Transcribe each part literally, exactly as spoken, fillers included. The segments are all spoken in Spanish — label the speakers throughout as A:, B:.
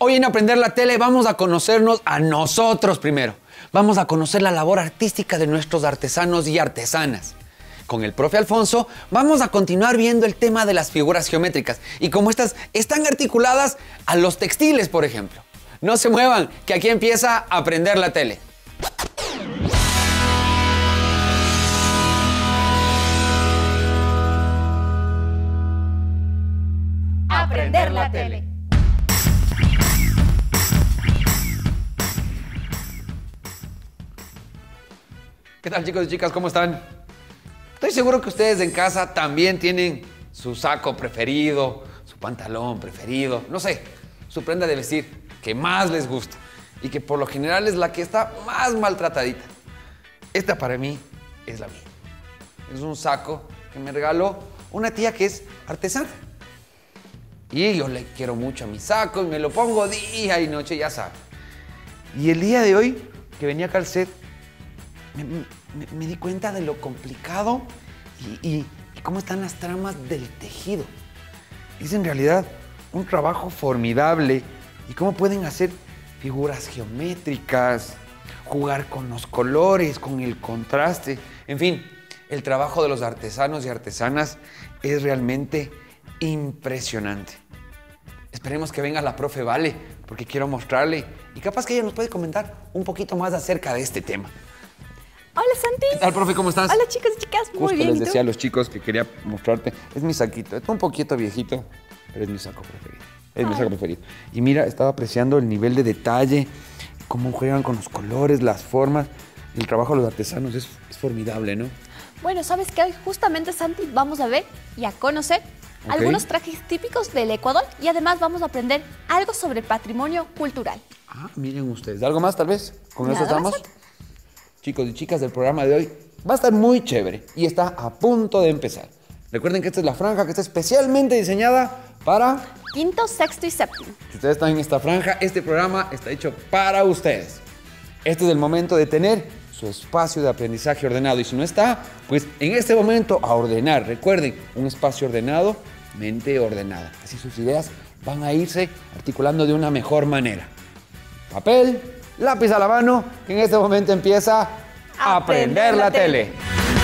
A: Hoy en Aprender la Tele vamos a conocernos a nosotros primero. Vamos a conocer la labor artística de nuestros artesanos y artesanas. Con el profe Alfonso vamos a continuar viendo el tema de las figuras geométricas y cómo estas están articuladas a los textiles, por ejemplo. No se muevan, que aquí empieza Aprender la Tele.
B: Aprender la Tele.
A: ¿Qué tal, chicos y chicas? ¿Cómo están? Estoy seguro que ustedes en casa también tienen su saco preferido, su pantalón preferido, no sé, su prenda de vestir que más les gusta y que por lo general es la que está más maltratadita. Esta para mí es la mía. Es un saco que me regaló una tía que es artesana. Y yo le quiero mucho a mi saco y me lo pongo día y noche, ya saben. Y el día de hoy, que venía acá al set, me, me, me di cuenta de lo complicado y, y, y cómo están las tramas del tejido. Es en realidad un trabajo formidable y cómo pueden hacer figuras geométricas, jugar con los colores, con el contraste. En fin, el trabajo de los artesanos y artesanas es realmente impresionante. Esperemos que venga la profe Vale, porque quiero mostrarle y capaz que ella nos puede comentar un poquito más acerca de este tema.
B: Hola, Santi.
A: ¿Qué tal, profe? ¿Cómo estás?
B: Hola, chicos y chicas. Muy
A: Justo
B: bien.
A: les
B: ¿Y tú?
A: decía a los chicos que quería mostrarte. Es mi saquito. Está un poquito viejito, pero es mi saco preferido. Es mi
B: Ay.
A: saco preferido. Y mira, estaba apreciando el nivel de detalle, cómo juegan con los colores, las formas. El trabajo de los artesanos es, es formidable, ¿no?
B: Bueno, ¿sabes qué? Hoy justamente, Santi, vamos a ver y a conocer
A: Ok.
B: algunos trajes típicos del Ecuador y además vamos a aprender algo sobre patrimonio cultural.
A: Ah, miren ustedes. ¿Algo más, tal vez? ¿Con eso
B: Nada más.
A: estamos? Chicos y chicas del programa de hoy, va a estar muy chévere y está a punto de empezar. Recuerden que esta es la franja que está especialmente diseñada para...
B: Quinto, sexto y séptimo.
A: Si ustedes están en esta franja, este programa está hecho para ustedes. Este es el momento de tener su espacio de aprendizaje ordenado. Y si no está, pues en este momento a ordenar. Recuerden, un espacio ordenado, mente ordenada. Así sus ideas van a irse articulando de una mejor manera. Papel, lápiz a la mano, que en este momento empieza a Aprender la Tele.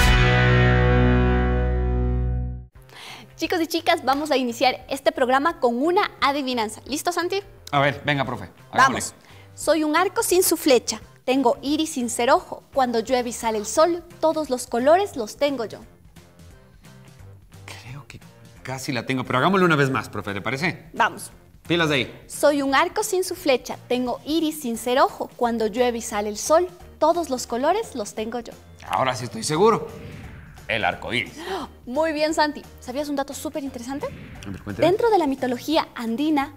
B: Chicos y chicas, vamos a iniciar este programa con una adivinanza. ¿Listo, Santi?
A: A ver, venga, profe. hagámosle.
B: Vamos. Soy un arco sin su flecha. Tengo iris sin ser ojo. Cuando llueve y sale el sol, todos los colores los tengo yo.
A: Creo que casi la tengo, pero hagámoslo una vez más, profe, ¿le parece?
B: Vamos.
A: Pilas de ahí.
B: Soy un arco sin su flecha. Tengo iris sin ser ojo. Cuando llueve y sale el sol, todos los colores los tengo yo.
A: Ahora sí estoy seguro. El arco iris.
B: Muy bien, Santi. ¿Sabías un dato súper interesante?
A: A ver, cuéntame.
B: Dentro de la mitología andina,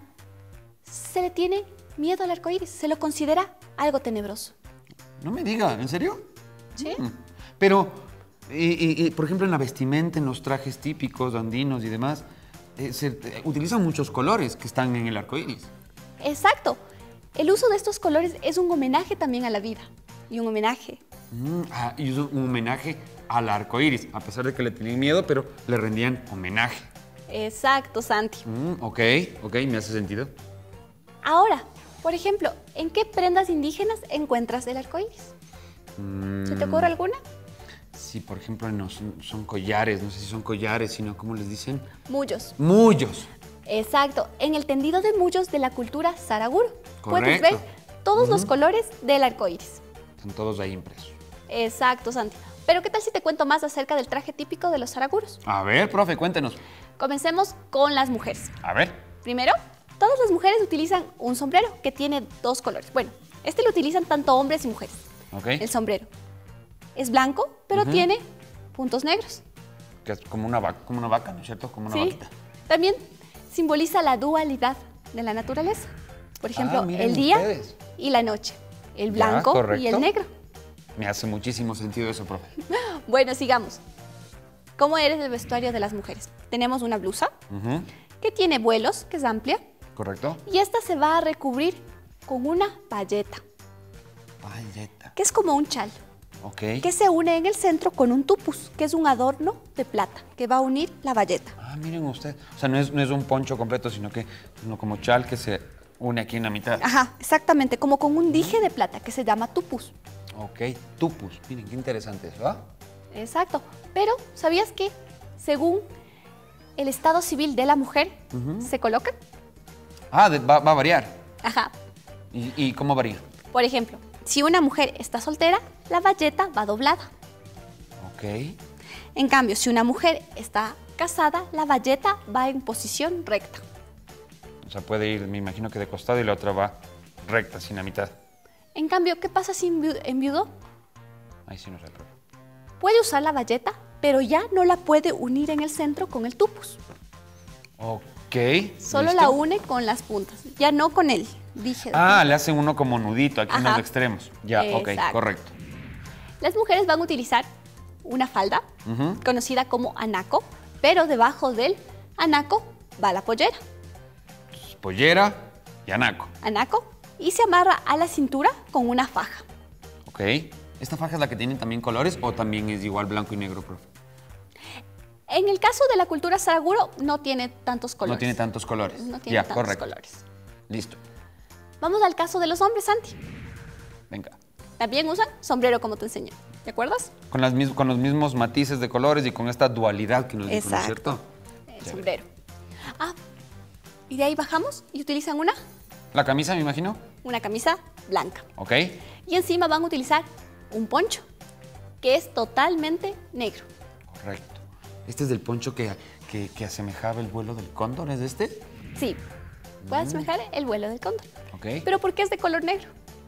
B: se le tiene miedo al arco iris. Se lo considera algo tenebroso.
A: No me diga, ¿en serio?
B: ¿Sí?
A: Mm. Pero, y, y- y, por ejemplo, en la vestimenta, en los trajes típicos andinos y demás, eh, se eh, utilizan muchos colores que están en el arco iris.
B: Exacto. El uso de estos colores es un homenaje también a la vida. Y un homenaje.
A: Mm, ah, y es un homenaje al arco iris, a pesar de que le tenían miedo, pero le rendían homenaje.
B: Exacto, Santi.
A: Mm, ok, ok, me hace sentido.
B: Ahora, por ejemplo, ¿en qué prendas indígenas encuentras el arco iris?
A: Mm,
B: ¿Se te ocurre alguna?
A: Sí, por ejemplo, no, son, son collares, no sé si son collares, sino, ¿cómo les dicen?
B: Mullos.
A: Mullos.
B: Exacto, en el tendido de mullos de la cultura saraguro. Puedes
A: Correcto.
B: ver todos los colores del arco iris.
A: Están todos ahí impresos.
B: Exacto, Santi. Pero ¿qué tal si te cuento más acerca del traje típico de los saraguros?
A: A ver, profe, cuéntenos.
B: Comencemos con las mujeres.
A: A ver.
B: Primero, todas las mujeres utilizan un sombrero que tiene dos colores. Bueno, este lo utilizan tanto hombres y mujeres.
A: Ok.
B: El sombrero es blanco, pero
A: Ujú.
B: tiene puntos negros.
A: Que es como una vaca, como una vaca, ¿no es cierto? Como una
B: Sí.
A: vaquita.
B: También simboliza la dualidad de la naturaleza. Por ejemplo,
A: Ah, miren
B: el día
A: ustedes.
B: y la noche. El
A: Ya,
B: blanco y
A: correcto.
B: el negro.
A: Me hace muchísimo sentido eso, profe.
B: Bueno, sigamos. ¿Cómo eres el vestuario de las mujeres? Tenemos una blusa
A: Ujú.
B: que tiene vuelos, que es amplia,
A: ¿Correcto?
B: y esta se va a recubrir con una payeta,
A: Payeta.
B: que es como un chal,
A: Ok.
B: que se une en el centro con un tupus, que es un adorno de plata, que va a unir la bayeta.
A: Ah, miren ustedes. O sea, no es, no es un poncho completo, sino que sino como chal que se une aquí en la mitad.
B: Ajá, exactamente, como con un dije de plata que se llama tupus.
A: Ok, tupus. Miren, qué interesante eso, ¿ah?
B: Exacto. Pero, ¿sabías que según el estado civil de la mujer uh-huh. se colocan?
A: Ah, de, va, va a variar.
B: Ajá.
A: ¿Y, ¿Y cómo varía?
B: Por ejemplo, si una mujer está soltera, la bayeta va doblada.
A: Ok.
B: En cambio, si una mujer está casada, la bayeta va en posición recta.
A: O sea, puede ir, me imagino que de costado y la otra va recta, sin la mitad.
B: En cambio, ¿qué pasa si enviudó?
A: Ahí sí no se aprueba.
B: Puede usar la bayeta, pero ya no la puede unir en el centro con el tupus.
A: Ok.
B: Solo
A: ¿listo?
B: la une con las puntas, ya no con el dije.
A: Ah, le hacen uno como nudito aquí. Ajá. En los extremos. Ya,
B: exacto.
A: Ok, correcto.
B: Las mujeres van a utilizar una falda, uh-huh. conocida como anaco, pero debajo del anaco va la pollera.
A: Pollera y anaco.
B: Anaco. Y se amarra a la cintura con una faja.
A: Ok. ¿Esta faja es la que tiene también colores o también es igual blanco y negro, profe?
B: En el caso de la cultura saraguro no tiene tantos colores.
A: No tiene tantos colores.
B: No tiene
A: ya,
B: tantos
A: correcto.
B: colores.
A: Listo.
B: Vamos al caso de los hombres, Santi.
A: Venga.
B: También usan sombrero como te enseñé. ¿Te acuerdas?
A: Con, las, con los mismos matices de colores y con esta dualidad que nos dijo, ¿no es
B: cierto? El
A: ya
B: sombrero. Ah, y de ahí bajamos y utilizan una...
A: La camisa, me imagino.
B: Una camisa blanca.
A: Ok.
B: Y encima van a utilizar un poncho, que es totalmente negro.
A: Correcto. ¿Este es del poncho que, que, que asemejaba el vuelo del cóndor? ¿Es de este?
B: Sí. Puede mm. asemejar el vuelo del cóndor.
A: Ok.
B: ¿Pero por qué es de color negro?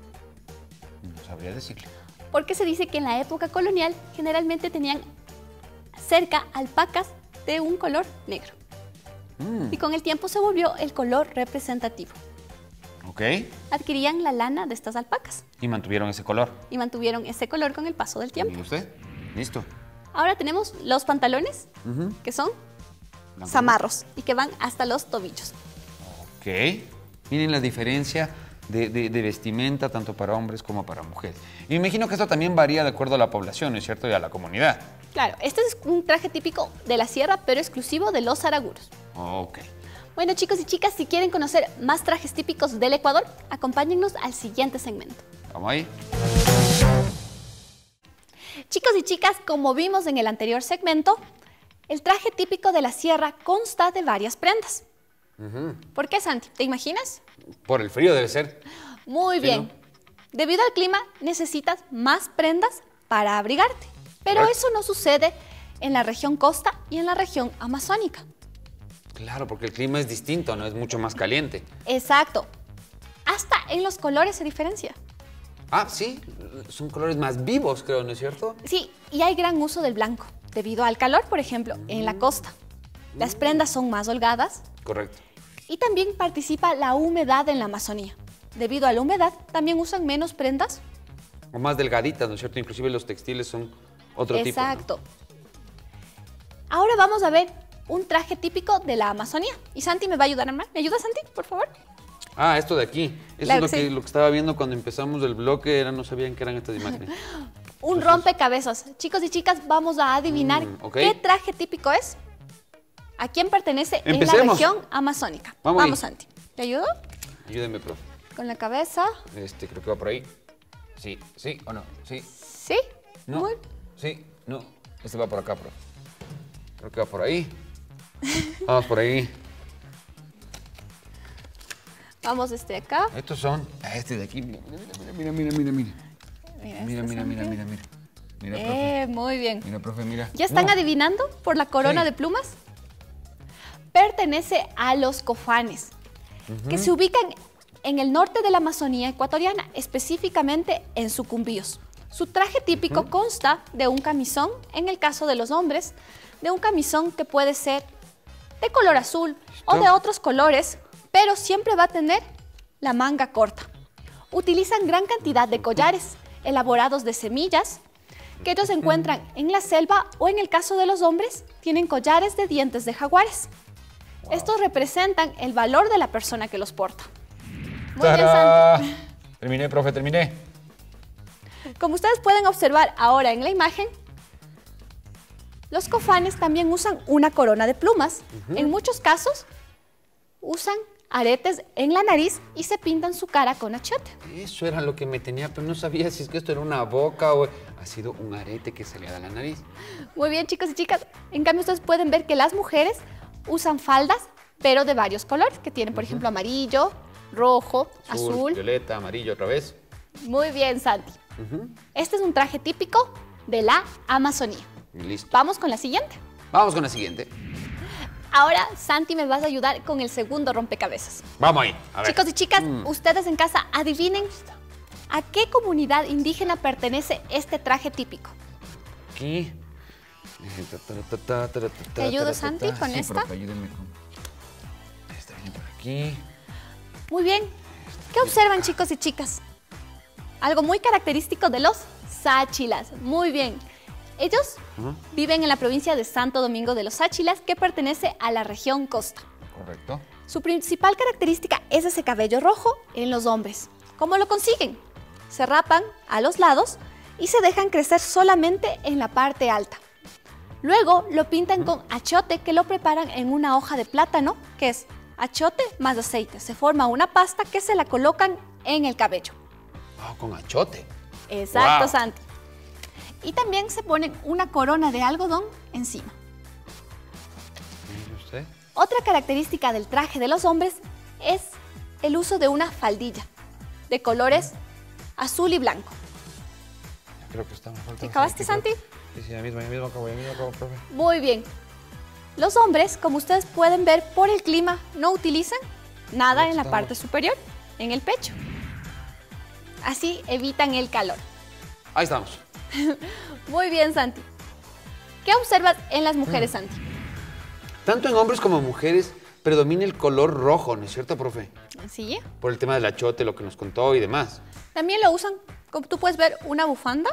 A: No sabría decirle.
B: Porque se dice que en la época colonial generalmente tenían cerca alpacas de un color negro. Mm. Y con el tiempo se volvió el color representativo.
A: Ok.
B: Adquirían la lana de estas alpacas.
A: Y mantuvieron ese color.
B: Y mantuvieron ese color con el paso del tiempo.
A: ¿Y usted? Listo.
B: Ahora tenemos los pantalones, uh-huh. que son Blanco. zamarros y que van hasta los tobillos.
A: Ok. Miren la diferencia de, de, de vestimenta tanto para hombres como para mujeres. Y me imagino que esto también varía de acuerdo a la población, ¿no es cierto? Y a la comunidad.
B: Claro, este es un traje típico de la sierra, pero exclusivo de los saraguros.
A: Ok.
B: Bueno, chicos y chicas, si quieren conocer más trajes típicos del Ecuador, acompáñennos al siguiente segmento.
A: Vamos ahí.
B: Chicos y chicas, como vimos en el anterior segmento, el traje típico de la sierra consta de varias prendas. Uh-huh. ¿Por qué, Santi? ¿Te imaginas?
A: Por el frío debe ser.
B: Muy bien. ¿Sí, no? Debido al clima, necesitas más prendas para abrigarte. Pero ¿verdad? Eso no sucede en la región costa y en la región amazónica.
A: Claro, porque el clima es distinto, ¿no? Es mucho más caliente.
B: Exacto. Hasta en los colores se diferencia.
A: Ah, sí. Son colores más vivos, creo, ¿no es cierto?
B: Sí, y hay gran uso del blanco. Debido al calor, por ejemplo, mm. en la costa. Las prendas son más holgadas.
A: Correcto.
B: Y también participa la humedad en la Amazonía. Debido a la humedad, también usan menos prendas.
A: O más delgaditas, ¿no es cierto? Inclusive los textiles son otro
B: Exacto.
A: tipo.
B: Exacto. ¿No? Ahora vamos a ver un traje típico de la Amazonía. Y Santi me va a ayudar a armar. ¿Me ayuda, Santi, por favor?
A: Ah, esto de aquí. Eso
B: claro
A: es lo que, sí. lo que estaba viendo cuando empezamos el bloque. Era, no sabían qué eran estas imágenes.
B: Un Entonces, rompecabezas. Chicos y chicas, vamos a adivinar mm, okay. qué traje típico es. ¿A quién pertenece
A: Empecemos.
B: en la región amazónica?
A: Vamos,
B: vamos Santi. ¿Te ayudo?
A: Ayúdeme, profe.
B: Con la cabeza.
A: Este, creo que va por ahí. Sí, sí o no. Sí.
B: ¿Sí?
A: No.
B: Muy...
A: Sí, no. Este va por acá, profe. Creo que va por ahí. Vamos por ahí.
B: Vamos este acá.
A: Estos son. Este de aquí. Mira, mira, mira, mira, mira. Mira, mira, mira, mira, mira, mira. Mira, profe.
B: Eh, muy bien.
A: Mira, profe, mira.
B: ¿Ya están
A: no.
B: adivinando por la corona sí. de plumas? Pertenece a los cofanes, uh-huh. que se ubican en el norte de la Amazonía ecuatoriana, específicamente en Sucumbíos. Su traje típico uh-huh. consta de un camisón, en el caso de los hombres, de un camisón que puede ser de color azul ¿Listo? o de otros colores, pero siempre va a tener la manga corta. Utilizan gran cantidad de collares elaborados de semillas que ellos encuentran en la selva o en el caso de los hombres tienen collares de dientes de jaguares. Wow. Estos representan el valor de la persona que los porta. Muy
A: ¡Tará!
B: bien, Santi.
A: Terminé, profe, terminé.
B: Como ustedes pueden observar ahora en la imagen, los cofanes también usan una corona de plumas. Uh-huh. En muchos casos usan aretes en la nariz y se pintan su cara con achiote.
A: Eso era lo que me tenía, pero no sabía si es que esto era una boca o ha sido un arete que se le da a la nariz.
B: Muy bien, chicos y chicas. En cambio, ustedes pueden ver que las mujeres usan faldas, pero de varios colores, que tienen, por uh-huh. ejemplo, amarillo, rojo, azul, azul.
A: Violeta, amarillo otra vez.
B: Muy bien, Santi. Uh-huh. Este es un traje típico de la Amazonía.
A: Listo.
B: Vamos con la siguiente.
A: Vamos con la siguiente.
B: Ahora, Santi, me vas a ayudar con el segundo rompecabezas.
A: Vamos ahí, a ver.
B: Chicos y chicas, mm. ustedes en casa, adivinen a qué comunidad indígena pertenece este traje típico.
A: Aquí.
B: ¿Te ayudo, Santi, con
A: sí,
B: esta?
A: Profe, ayúdenme con... Esta viene por aquí.
B: Muy bien. ¿Qué observan, chicos y chicas? Algo muy característico de los sáchilas. Muy bien. Ellos uh-huh. viven en la provincia de Santo Domingo de los Sáchilas, que pertenece a la región costa.
A: Correcto.
B: Su principal característica es ese cabello rojo en los hombres. ¿Cómo lo consiguen? Se rapan a los lados y se dejan crecer solamente en la parte alta. Luego lo pintan uh-huh. con achiote, que lo preparan en una hoja de plátano, que es achiote más aceite. Se forma una pasta que se la colocan en el cabello.
A: Oh, con achiote.
B: Exacto,
A: wow.
B: Santi. Y también se ponen una corona de algodón encima.
A: ¿Y usted?
B: Otra característica del traje de los hombres es el uso de una faldilla de colores azul y blanco.
A: Creo que está mejor.
B: ¿Te acabaste, Santi?
A: Sí, sí, ya mismo, ya mismo acabo, ya mismo acabo, profe.
B: Muy bien. Los hombres, como ustedes pueden ver, por el clima no utilizan nada en la parte superior, en el pecho. Así evitan el calor.
A: Ahí estamos.
B: Muy bien, Santi. ¿Qué observas en las mujeres, mm. Santi?
A: Tanto en hombres como en mujeres predomina el color rojo, ¿no es cierto, profe?
B: Sí.
A: Por el tema del achiote, lo que nos contó y demás.
B: También lo usan, como tú puedes ver, una bufanda.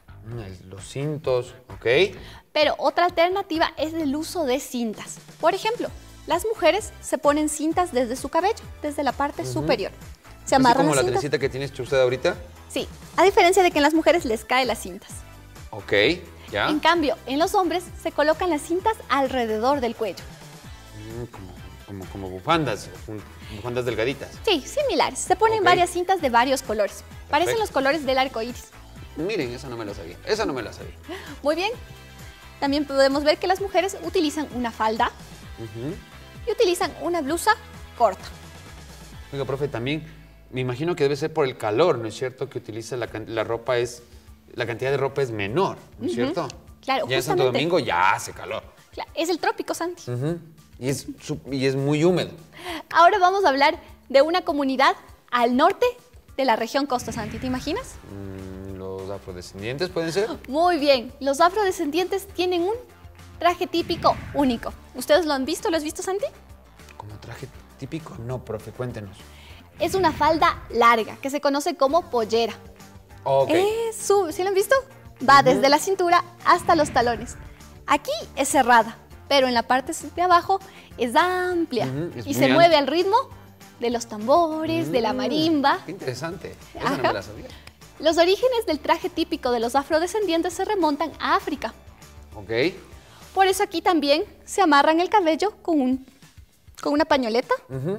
A: Los cintos, ok.
B: Pero otra alternativa es el uso de cintas. Por ejemplo, las mujeres se ponen cintas desde su cabello, desde la parte uh-huh. superior. Se amarran
A: ¿Así como
B: las
A: la
B: cintas.
A: trencita que tiene usted ahorita?
B: Sí, a diferencia de que en las mujeres les caen las cintas.
A: Ok, ya.
B: En cambio, en los hombres se colocan las cintas alrededor del cuello.
A: Mm, como, como, como bufandas, bufandas delgaditas.
B: Sí, similares. Se ponen okay. varias cintas de varios colores. Perfecto. Parecen los colores del arco iris.
A: Miren, esa no me la sabía, esa no me la sabía.
B: Muy bien. También podemos ver que las mujeres utilizan una falda uh-huh. y utilizan una blusa corta.
A: Oiga, profe, también me imagino que debe ser por el calor, ¿no es cierto? Que utiliza la, la ropa es, la cantidad de ropa es menor, ¿no es uh-huh. cierto?
B: Claro,
A: ya en Santo Domingo ya hace calor.
B: Claro, es el trópico, Santi.
A: Uh-huh. y, es, y es muy húmedo.
B: Ahora vamos a hablar de una comunidad al norte de la región costa, Santi. ¿Te imaginas?
A: Mm, ¿Los afrodescendientes pueden ser?
B: Muy bien. Los afrodescendientes tienen un traje típico único. ¿Ustedes lo han visto? ¿Lo has visto, Santi?
A: ¿Como traje típico? No, profe, cuéntenos.
B: Es una falda larga que se conoce como pollera.
A: Okay.
B: Es su, ¿sí lo han visto? Va uh-huh. desde la cintura hasta los talones. Aquí es cerrada, pero en la parte de abajo es amplia uh-huh. es y se amplia. mueve al ritmo de los tambores, uh-huh. de la marimba.
A: Qué interesante. Esa Ajá. no me la sabía.
B: Los orígenes del traje típico de los afrodescendientes se remontan a África.
A: Ok.
B: Por eso aquí también se amarran el cabello con, un, con una pañoleta.
A: Uh-huh.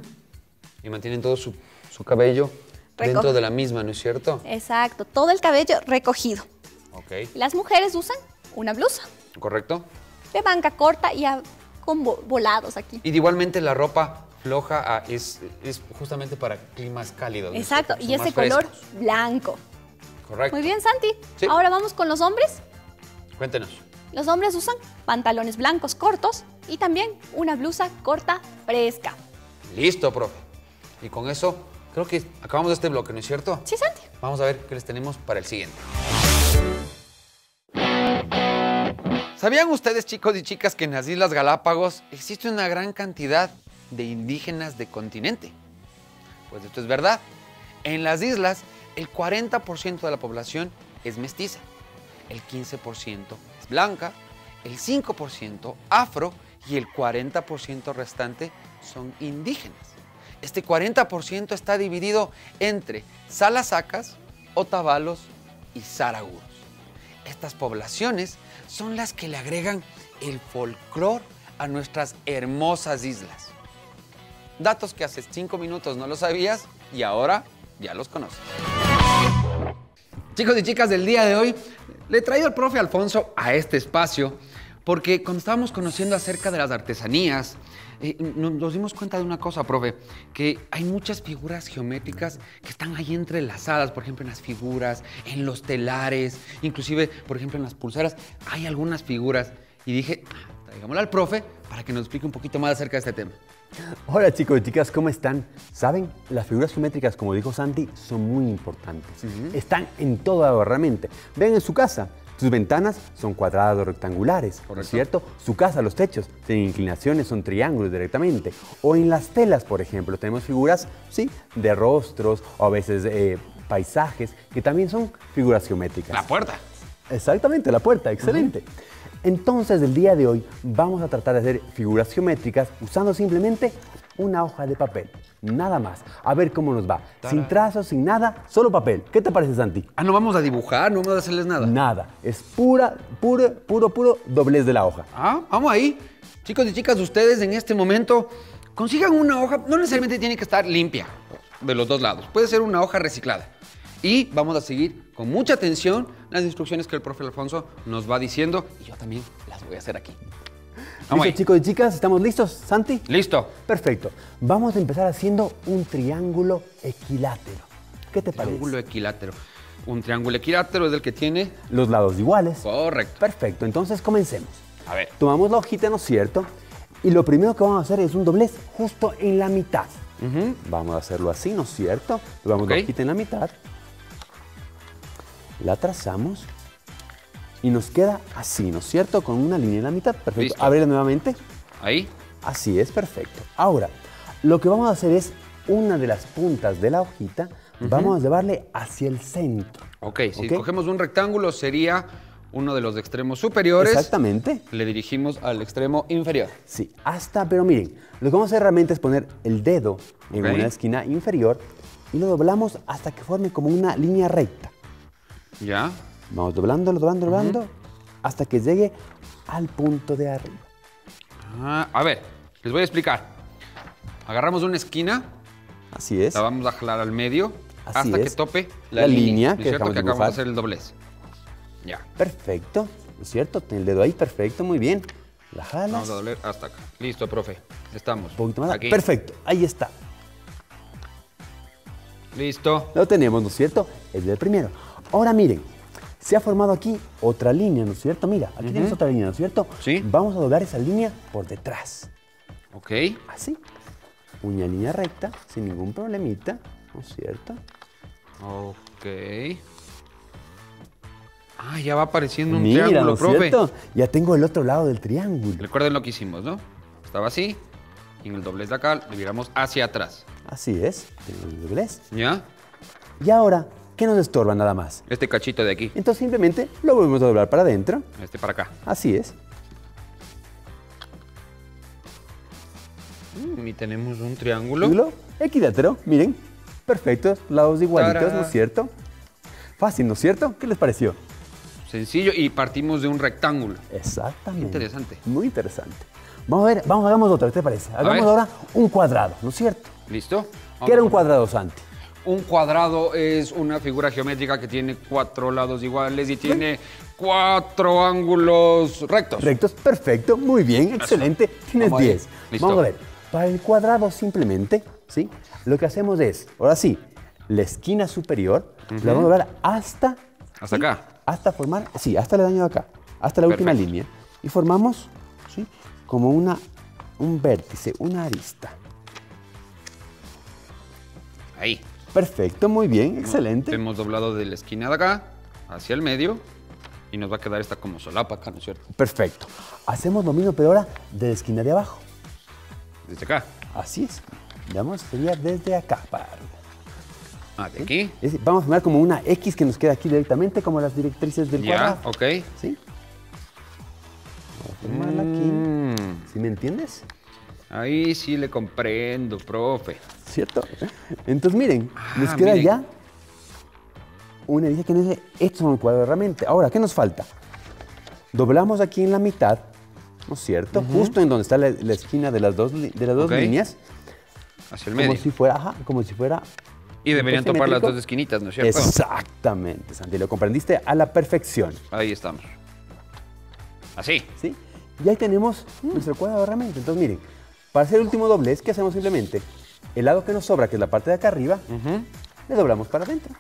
A: Y mantienen todo su, su cabello Reco- dentro de la misma, ¿no es cierto?
B: Exacto, todo el cabello recogido.
A: Ok.
B: Las mujeres usan una blusa.
A: Correcto.
B: De manga corta y a, con vo- volados aquí.
A: Y de igualmente la ropa floja ah, es, es justamente para climas cálidos. ¿no?
B: Exacto, y ese color frescos. Blanco.
A: Correcto.
B: Muy bien, Santi.
A: Sí.
B: Ahora vamos con los hombres.
A: Cuéntenos.
B: Los hombres usan pantalones blancos cortos y también una blusa corta fresca.
A: Listo, profe. Y con eso, creo que acabamos este bloque, ¿no es cierto?
B: Sí, Santi.
A: Vamos a ver qué les tenemos para el siguiente. ¿Sabían ustedes, chicos y chicas, que en las Islas Galápagos existe una gran cantidad de indígenas de continente? Pues esto es verdad. En las islas, el cuarenta por ciento de la población es mestiza, el quince por ciento es blanca, el cinco por ciento afro y el cuarenta por ciento restante son indígenas. Este cuarenta por ciento está dividido entre salasacas, otavalos y saraguros. Estas poblaciones son las que le agregan el folclore a nuestras hermosas islas. Datos que hace cinco minutos no lo sabías y ahora ya los conoces. Chicos y chicas, del día de hoy le he traído al profe Alfonso a este espacio porque cuando estábamos conociendo acerca de las artesanías, eh, nos, nos dimos cuenta de una cosa, profe, que hay muchas figuras geométricas que están ahí entrelazadas, por ejemplo, en las figuras, en los telares, inclusive, por ejemplo, en las pulseras, hay algunas figuras. Y dije, traigámosla al profe para que nos explique un poquito más acerca de este tema.
C: Hola chicos y chicas, ¿cómo están? ¿Saben? Las figuras geométricas, como dijo Santi, son muy importantes. Uh-huh. Están en toda realmente. Ven en su casa, sus ventanas son cuadradas o rectangulares, ¿no es cierto? Su casa, los techos, tienen inclinaciones, son triángulos directamente. O en las telas, por ejemplo, tenemos figuras, sí, de rostros o a veces eh, paisajes, que también son figuras geométricas.
A: La puerta.
C: Exactamente, la puerta, excelente. Uh-huh. Entonces, el día de hoy vamos a tratar de hacer figuras geométricas usando simplemente una hoja de papel, nada más. A ver cómo nos va. ¡Tarán! Sin trazos, sin nada, solo papel. ¿Qué te parece, Santi?
A: Ah, no vamos a dibujar, no vamos a hacerles nada.
C: Nada, es pura, puro, puro, puro doblez de la hoja.
A: Ah, vamos ahí. Chicos y chicas, ustedes en este momento consigan una hoja, no necesariamente tiene que estar limpia de los dos lados, puede ser una hoja reciclada. Y vamos a seguir con mucha atención las instrucciones que el profe Alfonso nos va diciendo y yo también las voy a hacer aquí.
C: Vamos ¿Listo, chicos y chicas? ¿Estamos listos, Santi?
A: Listo.
C: Perfecto. Vamos a empezar haciendo un triángulo equilátero. ¿Qué te parece?
A: Triángulo equilátero. Un triángulo equilátero es el que tiene...
C: los lados iguales.
A: Correcto.
C: Perfecto. Entonces, comencemos.
A: A ver.
C: Tomamos la hojita, ¿no es cierto? Y lo primero que vamos a hacer es un doblez justo en la mitad. Uh-huh. Vamos a hacerlo así, ¿no es cierto? Tomamos okay. la hojita en la mitad. La trazamos y nos queda así, ¿no es cierto? Con una línea en la mitad. Perfecto. Ábrela nuevamente.
A: Ahí.
C: Así es, perfecto. Ahora, lo que vamos a hacer es una de las puntas de la hojita, uh-huh. vamos a llevarle hacia el centro.
A: Ok, si ¿okay? cogemos un rectángulo sería uno de los extremos superiores.
C: Exactamente.
A: Le dirigimos al extremo inferior.
C: Sí, hasta, pero miren, lo que vamos a hacer realmente es poner el dedo en okay. una esquina inferior y lo doblamos hasta que forme como una línea recta.
A: Ya.
C: Vamos doblándolo, doblando, doblando, uh-huh. hasta que llegue al punto de arriba.
A: Ah, a ver, les voy a explicar. Agarramos una esquina.
C: Así es.
A: La vamos a jalar al medio
C: Así
A: hasta
C: es.
A: que tope la,
C: la
A: línea.
C: línea
A: ¿No es cierto? Que acabamos de hacer el doblez. Ya.
C: Perfecto, ¿no es cierto? Ten el dedo ahí, perfecto, muy bien. La jalas.
A: Vamos a doblar hasta acá. Listo, profe. Estamos.
C: Un poquito más.
A: Aquí.
C: Perfecto, ahí está.
A: Listo.
C: Lo tenemos, ¿no es cierto? Es el primero. Ahora miren, se ha formado aquí otra línea, ¿no es cierto? Mira, aquí uh-huh. tienes otra línea, ¿no es cierto?
A: Sí.
C: Vamos a doblar esa línea por detrás.
A: Ok.
C: Así. Una línea recta, sin ningún problemita, ¿no es cierto?
A: Ok. Ah, ya va apareciendo un
C: Mira,
A: triángulo,
C: ¿no es
A: profe.
C: cierto? Ya tengo el otro lado del triángulo.
A: Recuerden lo que hicimos, ¿no? Estaba así, y en el doblez de acá le viramos hacia atrás.
C: Así es, tengo el doblez.
A: ¿Ya?
C: Y ahora, ¿qué nos estorba nada más?
A: Este cachito de aquí.
C: Entonces simplemente lo volvemos a doblar para adentro.
A: Este para acá.
C: Así es.
A: Mm, y tenemos un triángulo.
C: Triángulo equilátero, miren. Perfectos, lados igualitos, ¡tarán! ¿No es cierto? Fácil, ¿no es cierto? ¿Qué les pareció?
A: Sencillo, y partimos de un rectángulo.
C: Exactamente.
A: Interesante.
C: Muy interesante. Vamos a ver, vamos, hagamos otra, ¿qué te parece? Hagamos ahora un cuadrado, ¿no es cierto?
A: ¿Listo?
C: ¿Qué era un cuadrado, Santi?
A: Un cuadrado es una figura geométrica que tiene cuatro lados iguales y tiene cuatro ángulos rectos.
C: Rectos, perfecto, muy bien, excelente. Tienes diez. Vamos a ver, para el cuadrado simplemente, ¿sí? Lo que hacemos es, ahora sí, la esquina superior, uh-huh. la vamos a doblar hasta...
A: ¿Hasta
C: ¿sí?
A: acá?
C: Hasta formar, sí, hasta el daño de acá, hasta la Perfecto. Última línea. Y formamos, ¿sí? Como una, un vértice, una arista.
A: Ahí.
C: Perfecto, muy bien, excelente.
A: Hemos doblado de la esquina de acá hacia el medio y nos va a quedar esta como solapa acá, ¿no es cierto?
C: Perfecto. Hacemos lo mismo, pero ahora de la esquina de abajo.
A: Desde acá.
C: Así es. Vamos, sería desde acá para arriba.
A: Ah, de aquí.
C: Es, vamos a formar como una X que nos queda aquí directamente, como las directrices del
A: ya,
C: cuadrado.
A: ok.
C: ¿Sí? Vamos a formarla mm. aquí. ¿Sí me entiendes?
A: Ahí sí le comprendo, profe.
C: ¿Cierto? Entonces, miren,
A: ah,
C: nos queda
A: miren.
C: ya una dice que nos dice, estos son el cuadrado realmente. Ahora, ¿qué nos falta? Doblamos aquí en la mitad, ¿no es cierto? Uh-huh. Justo en donde está la, la esquina de las dos, de las dos
A: okay.
C: líneas.
A: Hacia el medio.
C: Como si fuera, ajá, como si fuera...
A: Y deberían
C: un
A: topar las
C: simétrico.
A: dos esquinitas, ¿no es cierto?
C: Exactamente, Santi, lo comprendiste a la perfección.
A: Ahí estamos. Así.
C: ¿Sí? Y ahí tenemos nuestro cuadrado de herramienta. Entonces, miren, para hacer el último doblez, ¿qué hacemos simplemente? El lado que nos sobra, que es la parte de acá arriba,
A: Ujú.
C: le doblamos para adentro.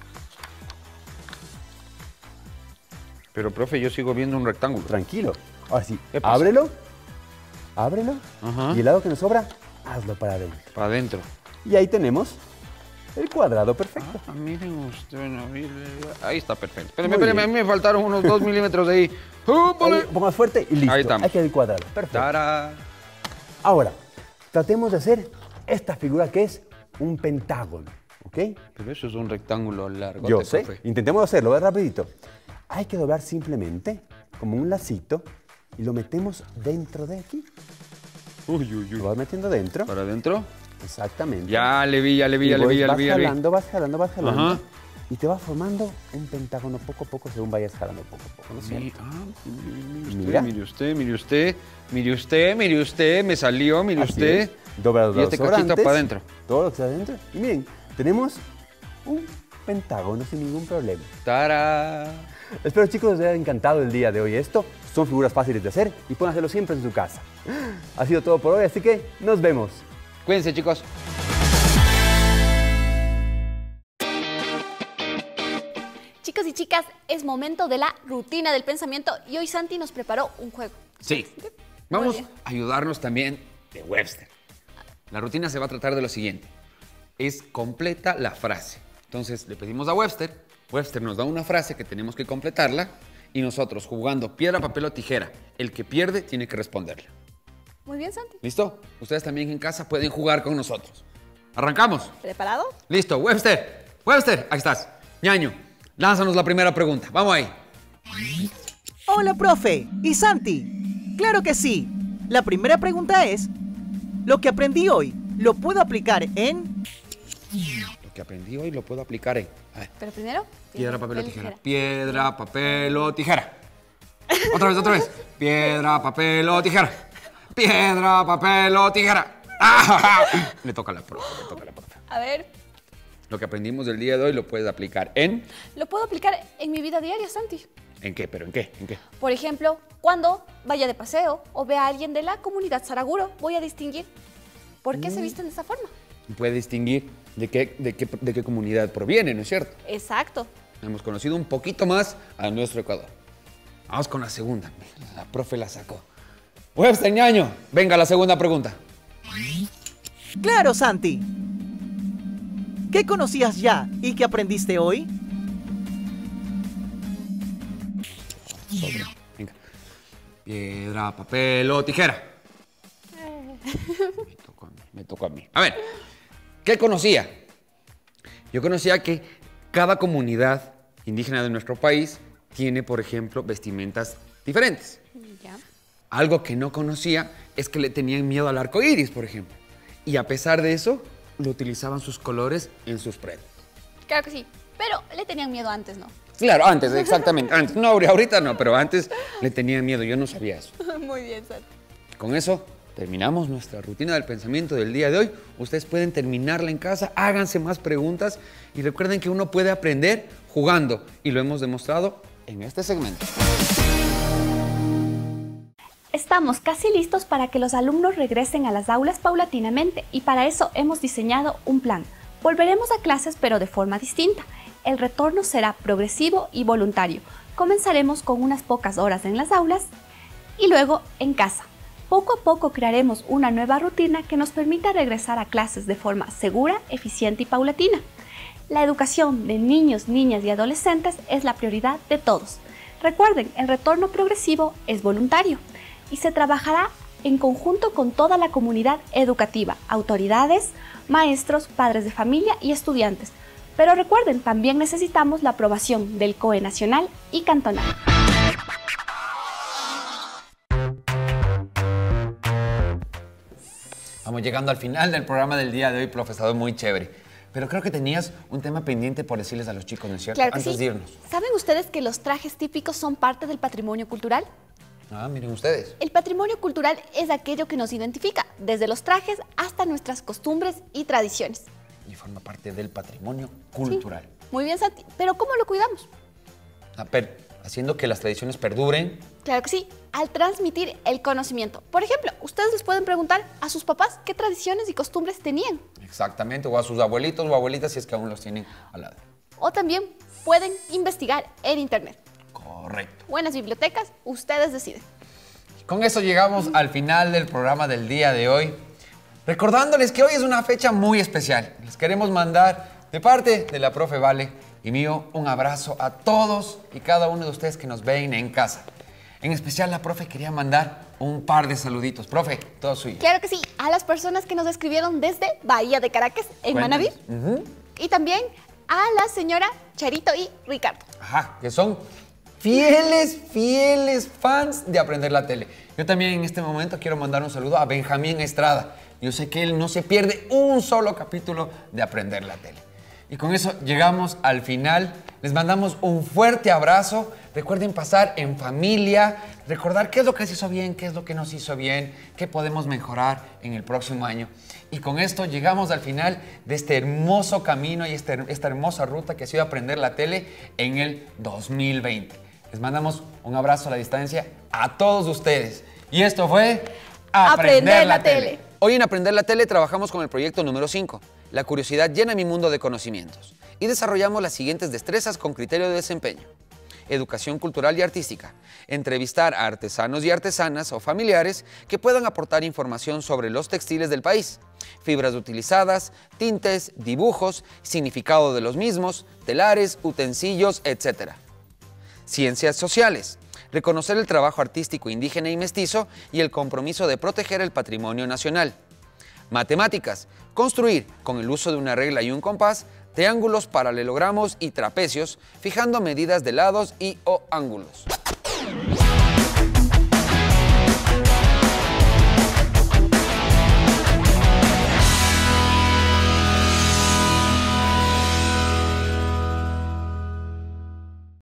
A: Pero, profe, yo sigo viendo un rectángulo.
C: Tranquilo. Ahora sí,
A: ¿Qué pasa?
C: ábrelo, ábrelo,
A: Ajá.
C: y el lado que nos sobra, hazlo para adentro.
A: Para adentro.
C: Y ahí tenemos el cuadrado perfecto.
A: Ah, miren ustedes, no, miren, ahí está perfecto. Espérenme,
C: Muy
A: espérenme, a
C: bien.
A: mí me faltaron unos dos milímetros de ahí. ¡Úpale!
C: Ahí, un poco más fuerte y listo.
A: Ahí estamos.
C: Ahí queda el cuadrado. Perfecto.
A: Tara.
C: Ahora, tratemos de hacer esta figura que es un pentágono, ¿ok?
A: Pero eso es un rectángulo largo.
C: Yo sé. Intentemos hacerlo, ¿ves? Rapidito. Hay que doblar simplemente como un lacito y lo metemos dentro de aquí.
A: Uy, uy,
C: Lo
A: uy.
C: vas metiendo dentro.
A: ¿Para adentro?
C: Exactamente.
A: Ya le vi, ya le vi, ya
C: Y
A: le vi,
C: voy-
A: ya le
C: vas
A: vi, ya le vi.
C: jalando, vas jalando, vas jalando.
A: Ajá.
C: Y te va formando un pentágono poco a poco según vayas jalando poco a poco, ¿no es
A: Mi-
C: cierto?
A: ah, mire,
C: Mira.
A: mire usted, mire usted, mire usted, mire usted, me salió, mire
C: Así
A: usted.
C: es. Dobla los
A: Y este
C: lados
A: cachito
C: sobrantes,
A: para adentro.
C: Todo lo que está adentro. Y miren, tenemos un pentágono sin ningún problema.
A: Tara.
C: Espero, chicos, les haya encantado el día de hoy esto. Son figuras fáciles de hacer y pueden hacerlo siempre en su casa. Ha sido todo por hoy, así que nos vemos.
A: Cuídense, chicos.
B: Chicos y chicas, es momento de la rutina del pensamiento y hoy Santi nos preparó un juego.
A: Sí.
B: Muy
A: Vamos
B: bien.
A: a ayudarnos también de Webster. La rutina se va a tratar de lo siguiente. Es completa la frase. Entonces le pedimos a Webster. Webster nos da una frase que tenemos que completarla y nosotros jugando piedra, papel o tijera. El que pierde tiene que responderla.
B: Muy bien, Santi.
A: ¿Listo? Ustedes también en casa pueden jugar con nosotros. ¿Arrancamos?
B: ¿Preparado?
A: Listo. Webster. Webster, ahí estás. Ñaño, lánzanos la primera pregunta. Vamos ahí.
D: Hola, profe. ¿Y Santi? Claro que sí. La primera pregunta es, ¿lo que aprendí hoy lo puedo aplicar en...?
A: Lo que aprendí hoy lo puedo aplicar en... A ver.
B: Pero primero...
A: Piedra, papel o tijera. Piedra, papel o tijera. Otra vez, otra vez. Piedra, papel o tijera. Piedra, papel o tijera. ¡Ah! Le toca a la profe, le toca a la profe.
B: A ver,
A: Lo que aprendimos del día de hoy lo puedes aplicar en...
B: lo puedo aplicar en mi vida diaria, Santi.
A: ¿En qué? ¿Pero en qué? ¿En qué?
B: Por ejemplo, cuando vaya de paseo o vea a alguien de la comunidad Saraguro, voy a distinguir por qué se visten de esa forma.
A: Puede distinguir de qué, de, qué, de qué comunidad proviene, ¿no es cierto?
B: Exacto.
A: Hemos conocido un poquito más a nuestro Ecuador. Vamos con la segunda. La profe la sacó. Webster, Ñaño, venga la segunda pregunta.
D: Claro, Santi. ¿Qué conocías ya y qué aprendiste hoy?
A: Venga. Piedra, papel o tijera. Me tocó a mí, me tocó a mí. A ver, ¿qué conocía? Yo conocía que cada comunidad indígena de nuestro país tiene, por ejemplo, vestimentas diferentes.
B: Ya.
A: Algo que no conocía es que le tenían miedo al arco iris, por ejemplo. Y a pesar de eso, lo utilizaban sus colores en sus prendas.
B: Claro que sí. Pero le tenían miedo antes, ¿no?
A: Claro, antes, exactamente. Antes. No, ahorita no, pero antes le tenían miedo. Yo no sabía eso.
B: Muy bien, Santi.
A: Con eso terminamos nuestra rutina del pensamiento del día de hoy. Ustedes pueden terminarla en casa, háganse más preguntas y recuerden que uno puede aprender jugando y lo hemos demostrado en este segmento.
B: Estamos casi listos para que los alumnos regresen a las aulas paulatinamente y para eso hemos diseñado un plan. Volveremos a clases pero de forma distinta. El retorno será progresivo y voluntario. Comenzaremos con unas pocas horas en las aulas y luego en casa. Poco a poco crearemos una nueva rutina que nos permita regresar a clases de forma segura, eficiente y paulatina. La educación de niños, niñas y adolescentes es la prioridad de todos. Recuerden, el retorno progresivo es voluntario y se trabajará en conjunto con toda la comunidad educativa, autoridades, maestros, padres de familia y estudiantes. Pero recuerden, también necesitamos la aprobación del C O E nacional y cantonal.
A: Vamos llegando al final del programa del día de hoy, profesor, muy chévere. Pero creo que tenías un tema pendiente por decirles a los chicos, ¿no es cierto?
B: Claro que
A: Antes
B: sí.
A: de irnos.
B: ¿Saben ustedes que los trajes típicos son parte del patrimonio cultural?
A: Ah, miren ustedes.
B: El patrimonio cultural es aquello que nos identifica, desde los trajes hasta nuestras costumbres y tradiciones.
A: Y forma parte del patrimonio cultural.
B: Sí, muy bien, Santi. ¿Pero cómo lo cuidamos?
A: Ah, per- haciendo que las tradiciones perduren.
B: Claro que sí, al transmitir el conocimiento. Por ejemplo, ustedes les pueden preguntar a sus papás qué tradiciones y costumbres tenían.
A: Exactamente, o a sus abuelitos o abuelitas si es que aún los tienen al lado.
B: O también pueden investigar en internet.
A: Correcto.
B: Buenas bibliotecas, ustedes deciden.
A: Con eso llegamos al final del programa del día de hoy. Recordándoles que hoy es una fecha muy especial. Les queremos mandar de parte de la profe Vale y mío un abrazo a todos y cada uno de ustedes que nos ven en casa. En especial la profe quería mandar un par de saluditos. Profe, todo suyo.
B: Claro que sí, a las personas que nos escribieron desde Bahía de Caracas, en Manabí.
A: Uh-huh.
B: Y también a la señora Charito y Ricardo.
A: Ajá, que son fieles, fieles fans de Aprender la Tele. Yo también en este momento quiero mandar un saludo a Benjamín Estrada. Yo sé que él no se pierde un solo capítulo de Aprender la Tele. Y con eso llegamos al final. Les mandamos un fuerte abrazo. Recuerden pasar en familia, recordar qué es lo que se hizo bien, qué es lo que nos hizo bien, qué podemos mejorar en el próximo año. Y con esto llegamos al final de este hermoso camino y este, esta hermosa ruta que ha sido Aprender la Tele en el dos mil veinte. Les mandamos un abrazo a la distancia a todos ustedes. Y esto fue
B: Aprender, Aprender la, la tele. tele.
A: Hoy en Aprender la Tele trabajamos con el proyecto número cinco, La curiosidad llena mi mundo de conocimientos. Y desarrollamos las siguientes destrezas con criterio de desempeño. Educación cultural y artística. Entrevistar a artesanos y artesanas o familiares que puedan aportar información sobre los textiles del país. Fibras utilizadas, tintes, dibujos, significado de los mismos, telares, utensilios, etcétera. Ciencias sociales. Reconocer el trabajo artístico indígena y mestizo y el compromiso de proteger el patrimonio nacional. Matemáticas. Construir, con el uso de una regla y un compás, triángulos, paralelogramos y trapecios, fijando medidas de lados y o ángulos.